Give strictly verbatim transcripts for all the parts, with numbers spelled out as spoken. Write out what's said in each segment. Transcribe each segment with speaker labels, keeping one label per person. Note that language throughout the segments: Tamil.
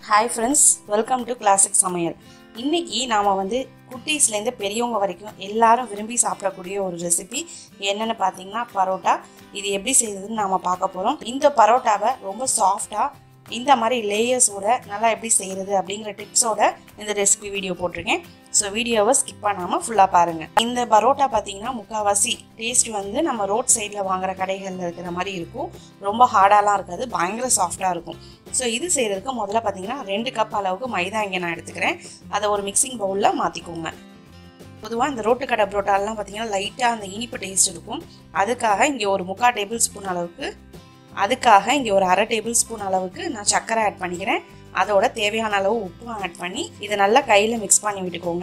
Speaker 1: Hi friends, welcome to Classic Samayal. இன்னைக்கு நாம வந்து குட்டீஸ்ல இருந்து பெரியவங்க வரைக்கும் எல்லாரும் விரும்பி சாப்பிடக்கூடிய ஒரு ரெசிபி என்னன்னு பாத்தீங்கன்னா பரோட்டா. இது எப்படி செய்யறதுன்னு நாம பார்க்க போறோம். இந்த பரோட்டாவை ரொம்ப சாஃப்ட்டா இந்த மாதிரி லேயர்ஸோட நல்லா எப்படி செய்யறது அப்படிங்கிற டிப்ஸோட இந்த ரெசிபி வீடியோ போட்டிருக்கேன். ஸோ வீடியோவை ஸ்கிப் பண்ணாமல் ஃபுல்லாக பாருங்கள். இந்த பரோட்டா பார்த்தீங்கன்னா முக்கால்வாசி டேஸ்ட் வந்து நம்ம ரோட் சைடில் வாங்குற கடைகளில் இருக்கிற மாதிரி இருக்கும். ரொம்ப ஹார்டாலாம் இருக்காது, பயங்கர சாஃப்டாக இருக்கும். ஸோ இது செய்கிறதுக்கு முதல்ல பார்த்தீங்கன்னா ரெண்டு கப் அளவுக்கு மைதா இங்கே நான் எடுத்துக்கிறேன். அதை ஒரு மிக்சிங் பவுலில் மாற்றிக்கோங்க. பொதுவாக இந்த ரோட்டு கடை பரோட்டாலாம் பார்த்தீங்கன்னா லைட்டாக அந்த இனிப்பு டேஸ்ட் இருக்கும். அதுக்காக இங்கே ஒரு முக்கால் டேபிள் ஸ்பூன் அளவுக்கு அதுக்காக இங்கே ஒரு அரை டேபிள் ஸ்பூன் அளவுக்கு நான் சர்க்கரை ஆட் பண்ணிக்கிறேன். அதோட தேவையான அளவு உப்பும் ஆட் பண்ணி இதை நல்லா கையில் மிக்ஸ் பண்ணி விட்டுக்கோங்க.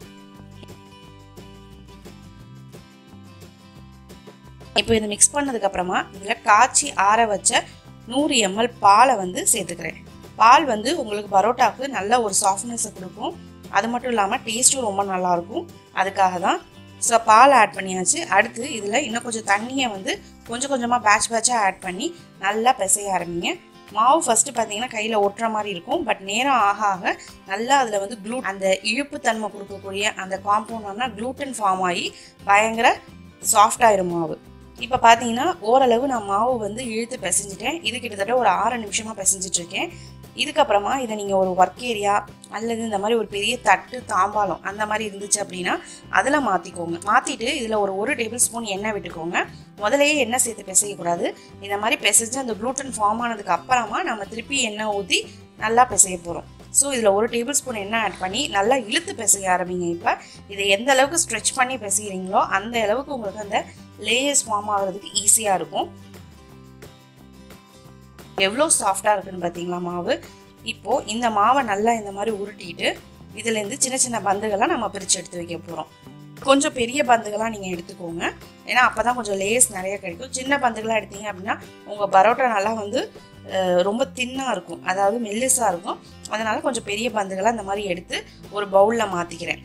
Speaker 1: இப்போ இதை மிக்ஸ் பண்ணதுக்கு அப்புறமா இதில் காய்ச்சி ஆற வச்ச நூறு எம்எல் பாலை வந்து சேர்த்துக்கிறேன். பால் வந்து உங்களுக்கு பரோட்டாவுக்கு நல்ல ஒரு சாஃப்ட்னஸை கொடுக்கும். அது மட்டும் இல்லாமல் டேஸ்ட்டும் ரொம்ப நல்லாயிருக்கும். அதுக்காக தான் ஸோ பால் ஆட் பண்ணியாச்சு. அடுத்து இதில் இன்னும் கொஞ்சம் தண்ணியை வந்து கொஞ்சம் கொஞ்சமாக பேட்ச் பேட்சாக ஆட் பண்ணி நல்லா பிசைய ஆரம்பிங்க. மாவு ஃபஸ்ட்டு பார்த்தீங்கன்னா கையில் ஒட்டுற மாதிரி இருக்கும். பட் நேரம் ஆக ஆக நல்லா அதில் வந்து க்ளூ அந்த இழுப்பு தன்மை கொடுக்கக்கூடிய அந்த காம்பவுண்டான க்ளூட்டன் ஃபார்ம் ஆகி பயங்கர சாஃப்டாயிரும் மாவு. இப்போ பார்த்தீங்கன்னா ஓரளவு நான் மாவு வந்து இழுத்து பிசைஞ்சிட்டேன். இது கிட்டத்தட்ட ஒரு ஆறு நிமிஷமாக பிசைஞ்சிட்ருக்கேன். இதுக்கப்புறமா இதை நீங்கள் ஒரு ஒர்க் ஏரியா அல்லது இந்த மாதிரி ஒரு பெரிய தட்டு தாம்பாலம் அந்த மாதிரி இருந்துச்சு அப்படின்னா அதில் மாற்றிக்கோங்க. மாற்றிட்டு இதில் ஒரு ஒரு டேபிள் ஸ்பூன் எண்ணெய் விட்டுக்கோங்க. முதலையே எண்ணெய் சேர்த்து பிசையக்கூடாது. இந்த மாதிரி பிசைஞ்சு அந்த க்ளூட்டன் ஃபார்ம் ஆனதுக்கு அப்புறமா நம்ம திருப்பி எண்ணெய் ஊற்றி நல்லா பிசைய போகிறோம். ஸோ இதில் ஒரு டேபிள் ஸ்பூன் எண்ணெய் ஆட் பண்ணி நல்லா இழுத்து பிசைய ஆரம்பிங்க. இப்போ இதை எந்த அளவுக்கு ஸ்ட்ரெச் பண்ணி பிசைகிறீங்களோ அந்த அளவுக்கு உங்களுக்கு அந்த லேயர்ஸ் ஃபார்ம் ஆகிறதுக்கு ஈஸியாக இருக்கும். எவ்வளோ சாஃப்டாக இருக்குன்னு பார்த்தீங்களா மாவு. இப்போது இந்த மாவை நல்லா இந்த மாதிரி உருட்டிட்டு இதுலேருந்து சின்ன சின்ன பந்துகளாக நம்ம பிரித்து எடுத்து வைக்க போகிறோம். கொஞ்சம் பெரிய பந்துகளாக நீங்கள் எடுத்துக்கோங்க. ஏன்னா அப்போ தான் கொஞ்சம் லேயர்ஸ் நிறைய கிடைக்கும். சின்ன பந்துகளாக எடுத்தீங்க அப்படின்னா உங்கள் பரோட்டா நல்லா வந்து ரொம்ப தின்னாக இருக்கும், அதாவது மெல்லிஸாக இருக்கும். அதனால் கொஞ்சம் பெரிய பந்துகளாக இந்த மாதிரி எடுத்து ஒரு பவுலில் மாற்றிக்கிறேன்.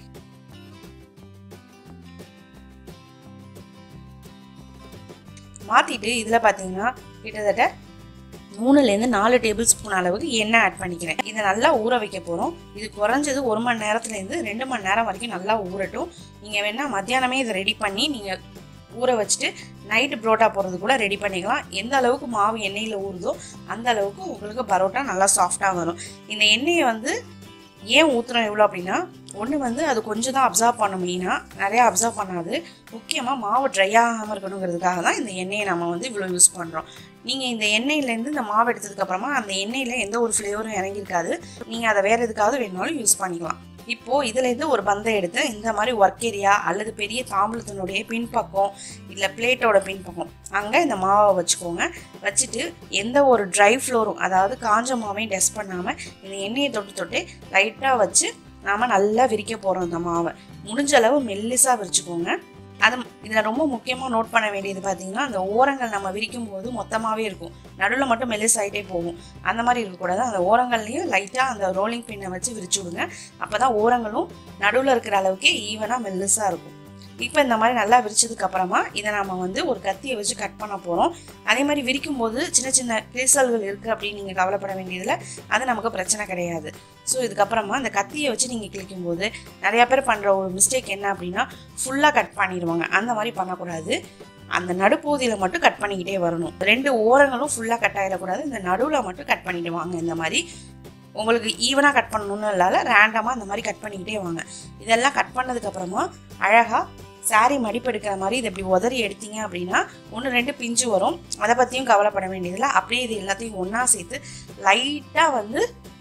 Speaker 1: மாற்றிட்டு இதில் பார்த்தீங்கன்னா கிட்டத்தட்ட மூணுலேருந்து நாலு டேபிள் ஸ்பூன் அளவுக்கு எண்ணெய் ஆட் பண்ணிக்கிறேன். இதை நல்லா ஊற வைக்க போகிறோம். இது குறைஞ்சது ஒரு மணி நேரத்துலேருந்து ரெண்டு மணி நேரம் வரைக்கும் நல்லா ஊறட்டும். நீங்கள் வேணால் மத்தியானமே இதை ரெடி பண்ணி நீங்கள் ஊற வச்சுட்டு நைட்டு பரோட்டா போடுறது கூட ரெடி பண்ணிக்கலாம். எந்த அளவுக்கு மாவு எண்ணெயில் ஊறுதோ அந்த அளவுக்கு உங்களுக்கு பரோட்டா நல்லா சாஃப்டாக வரும். இந்த எண்ணெயை வந்து ஏன் ஊற்றுறோம் எவ்வளோ அப்படின்னா, ஒன்று வந்து அது கொஞ்சம் தான் அப்சர்வ் பண்ணும், மெயினாக நிறையா அப்சர்வ் பண்ணாது. முக்கியமாக மாவு ட்ரை ஆகாமல் இருக்கணுங்கிறதுக்காக தான் இந்த எண்ணெயை நம்ம வந்து இவ்வளோ யூஸ் பண்ணுறோம். நீங்கள் இந்த எண்ணெயிலேருந்து இந்த மாவு எடுத்ததுக்கப்புறமா அந்த எண்ணெயில் எந்த ஒரு ஃப்ளேவரும் இறங்கியிருக்காது. நீங்கள் அதை வேறு எதுக்காவது வேணாலும் யூஸ் பண்ணிக்கலாம். இப்போது இதுலேருந்து ஒரு பந்தை எடுத்து இந்த மாதிரி ஒர்க் ஏரியா அல்லது பெரிய தாம்பூலத்தினுடைய பின்பக்கம் இல்லை பிளேட்டோட பின்பக்கம் அங்கே இந்த மாவை வச்சுக்கோங்க. வச்சுட்டு எந்த ஒரு ட்ரை ஃப்ளோரும், அதாவது காஞ்ச மாவையும் டெஸ்ட் பண்ணாமல் இந்த எண்ணெயை தொட்டு தொட்டு லைட்டாக வச்சு நாம் நல்லா விரிக்க போகிறோம். இந்த மாவை முடிஞ்ச அளவு மெல்லிஸாக விரிச்சுக்கோங்க. அது இதில் ரொம்ப முக்கியமாக நோட் பண்ண வேண்டியது பார்த்தீங்கன்னா, அந்த ஓரங்கள் நம்ம விரிக்கும் போது மொத்தமாகவே இருக்கும், நடுவில் மட்டும் மெல்லிஸ் ஆகிட்டே போகும். அந்த மாதிரி இருக்கக்கூடாது. அந்த ஓரங்கள்லையும் லைட்டாக அந்த ரோலிங் பின்னை வச்சு விரிச்சு விடுங்க. அப்போ தான் ஓரங்களும் நடுவில் இருக்கிற அளவுக்கே ஈவனாக மெல்லிஸாக இருக்கும். இப்போ இந்த மாதிரி நல்லா விரிச்சதுக்கு அப்புறமா இதை நம்ம வந்து ஒரு கத்தியை வச்சு கட் பண்ண போகிறோம். அதே மாதிரி விரிக்கும் போது சின்ன சின்ன கிழிசல்கள் இருக்குது அப்படின்னு நீங்கள் கவலைப்பட வேண்டியதில், அது நமக்கு பிரச்சனை கிடையாது. ஸோ இதுக்கப்புறமா அந்த கத்தியை வச்சு நீங்கள் கிழிக்கும் போது நிறையா பேர் பண்ணுற ஒரு மிஸ்டேக் என்ன அப்படின்னா, ஃபுல்லாக கட் பண்ணிடுவாங்க. அந்த மாதிரி பண்ணக்கூடாது. அந்த நடுப்பகுதியில் மட்டும் கட் பண்ணிக்கிட்டே வரணும். ரெண்டு ஓரங்களும் ஃபுல்லாக கட் ஆகிடக்கூடாது. இந்த நடுவில் மட்டும் கட் பண்ணிவிடுவாங்க. இந்த மாதிரி உங்களுக்கு ஈவனாக கட் பண்ணணும்னு இல்லாத ரேண்டமாக அந்த மாதிரி கட் பண்ணிக்கிட்டே வாங்க. இதெல்லாம் கட் பண்ணதுக்கப்புறமா அழகாக சாரி மடிப்பு எடுக்கிற மாதிரி இதை இப்படி உதறி எடுத்தீங்க அப்படின்னா ஒன்று ரெண்டு பிஞ்சு வரும். அதை பற்றியும் கவலைப்பட வேண்டியதில்லை. அப்படியே இது எல்லாத்தையும் ஒன்றா சேர்த்து லைட்டாக வந்து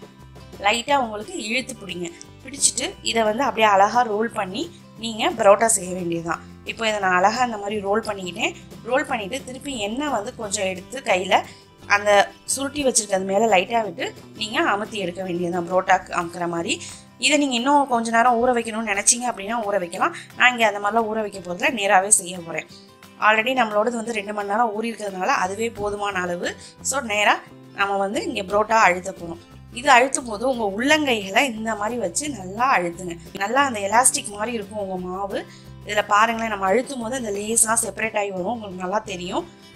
Speaker 1: லைட்டாக உங்களுக்கு இழுத்து பிடிங்க. பிடிச்சிட்டு இதை வந்து அப்படியே அழகாக ரோல் பண்ணி நீங்கள் பரோட்டா செய்ய வேண்டியது தான். இப்போ இதை நான் அழகாக அந்த மாதிரி ரோல் பண்ணிக்கிட்டேன். ரோல் பண்ணிவிட்டு திருப்பி எண்ணெய் வந்து கொஞ்சம் எடுத்து கையில் அந்த சுருட்டி வச்சுருக்கிறது மேலே லைட்டாக விட்டு நீங்கள் அமுத்தி எடுக்க வேண்டியது தான், பரோட்டாக்கு அமுக்கிற மாதிரி. இதை நீங்கள் இன்னும் கொஞ்சம் நேரம் ஊற வைக்கணும்னு நினச்சிங்க அப்படின்னா ஊற வைக்கலாம். நான் இங்கே அந்த மாதிரிலாம் ஊற வைக்க போதில் நேராகவே செய்ய போகிறேன். ஆல்ரெடி நம்மளோடது வந்து ரெண்டு மணி நேரம் ஊறி இருக்கிறதுனால அதுவே போதுமான அளவு. ஸோ நேராக நம்ம வந்து இங்கே பரோட்டா அழுத்த போகிறோம். இது அழுத்தும் போது உங்கள் உள்ளங்கைகளை இந்த மாதிரி வச்சு நல்லா அழுத்துங்க. நல்லா அந்த எலாஸ்டிக் மாதிரி இருக்கும் உங்கள் மாவு. இதில் பாருங்களேன், நம்ம அழுத்தும் போது அந்த லேஸ்லாம் செப்பரேட் ஆகி வரும், உங்களுக்கு நல்லா தெரியும்.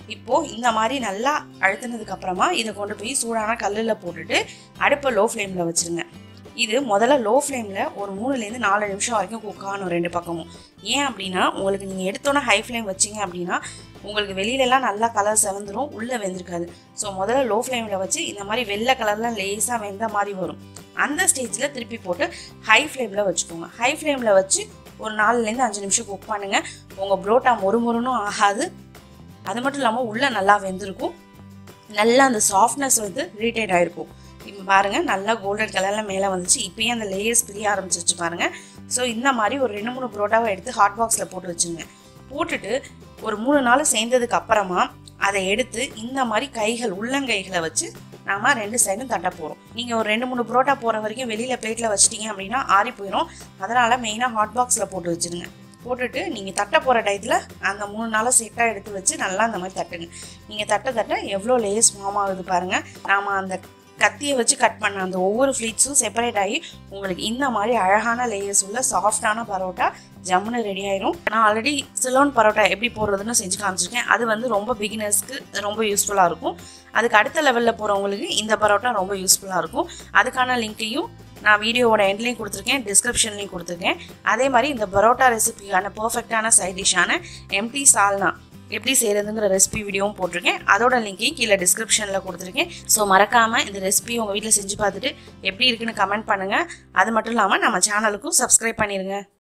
Speaker 1: இப்போது இந்த மாதிரி நல்லா அழுத்தினதுக்கு அப்புறமா இதை கொண்டு போய் சூடான கல்லில் போட்டுட்டு அடுப்பை லோ ஃப்ளேமில் வச்சுருங்க. இது முதல்ல லோ ஃப்ளேமில் ஒரு மூணுலேருந்து நாலு நிமிஷம் வரைக்கும் குக் ஆகணும் ரெண்டு பக்கமும். ஏன் அப்படின்னா உங்களுக்கு நீங்கள் எடுத்தோன்னே ஹை ஃப்ளேம் வச்சிங்க அப்படின்னா உங்களுக்கு வெளியிலலாம் நல்லா கலர் செவந்துடும், உள்ளே வெந்திருக்காது. ஸோ முதல்ல லோ ஃப்ளேமில் வச்சு இந்த மாதிரி வெள்ளை கலரில் லேஸாக வெந்த மாதிரி வரும். அந்த ஸ்டேஜில் திருப்பி போட்டு ஹை ஃப்ளேமில் வச்சுக்கோங்க. ஹை ஃப்ளேமில் வச்சு ஒரு நாலுலேருந்து அஞ்சு நிமிஷம் குக் பண்ணுங்கள். உங்கள் புரோட்டா மொறு மொறுனும் ஆகாது, அது மட்டும் இல்லாமல் உள்ளே நல்லா வெந்திருக்கும், நல்லா அந்த சாஃப்ட்னஸ் வந்து ரீட்டைட் ஆகிருக்கும். இப்போ பாருங்கள் நல்லா கோல்டன் கலரில் மேலே வந்துச்சு. இப்போயே அந்த லேயர்ஸ் பிரிய ஆரம்பிச்சிருச்சு பாருங்கள். ஸோ இந்த மாதிரி ஒரு ரெண்டு மூணு புரோட்டாவை எடுத்து ஹாட் பாக்ஸில் போட்டு வச்சுருங்க. போட்டுட்டு ஒரு மூணு நாள் சேர்ந்ததுக்கு அப்புறமா அதை எடுத்து இந்த மாதிரி கைகள் உள்ளங்கைகளை வச்சு நாம் ரெண்டு சைடும் தட்ட போகிறோம். நீங்கள் ஒரு ரெண்டு மூணு புரோட்டா போகிற வரைக்கும் வெளியில் பிளேட்டில் வச்சிட்டிங்க அப்படின்னா ஆறி போயிடும். அதனால் மெயினாக ஹாட் பாக்ஸில் போட்டு வச்சுருங்க. போட்டுட்டு நீங்கள் தட்ட போகிற டயத்தில் அந்த மூணு நாளாக செட்டாக எடுத்து வச்சு நல்லா அந்த மாதிரி தட்டுங்க. நீங்கள் தட்ட தட்ட எவ்வளோ லேயர்ஸ் ஃபார்ம் ஆகுது பாருங்கள். நாம் அந்த கத்தியை வச்சு கட் பண்ண அந்த ஒவ்வொரு ஃப்ளீட்ஸும் செப்பரேட் ஆகி உங்களுக்கு இந்த மாதிரி அழகான லேயர்ஸ் உள்ள சாஃப்டான பரோட்டா ஜம்முன்னு ரெடி ஆயிரும். நான் ஆல்ரெடி சிலோன் பரோட்டா எப்படி போடுறதுன்னு செஞ்சு காமிச்சிருக்கேன். அது வந்து ரொம்ப பிகினர்ஸ்க்கு ரொம்ப யூஸ்ஃபுல்லாக இருக்கும். அதுக்கு அடுத்த லெவலில் போகிறவங்களுக்கு இந்த பரோட்டா ரொம்ப யூஸ்ஃபுல்லாக இருக்கும். அதுக்கான லிங்க்கையும் நான் வீடியோவோட எண்ட்லேயும் கொடுத்துருக்கேன், டிஸ்கிரிப்ஷன்லேயும் கொடுத்துருக்கேன். அதே மாதிரி இந்த பரோட்டா ரெசிபிக்கான பர்ஃபெக்டான சைட் டிஷ்ஷான எம்டி சால்னா எப்படி செய்கிறதுங்கிற ரெசிபி வீடியோவும் போட்டிருக்கேன். அதோட லிங்க்கையும் கீழே டிஸ்கிரிப்ஷனில் கொடுத்துருக்கேன். ஸோ மறக்காமல் இந்த ரெசிபி உங்கள் வீட்டில் செஞ்சு பார்த்துட்டு எப்படி இருக்குன்னு கமெண்ட் பண்ணுங்கள். அது மட்டும் இல்லாமல் நம்ம சேனலுக்கும் சப்ஸ்கிரைப் பண்ணிடுங்க.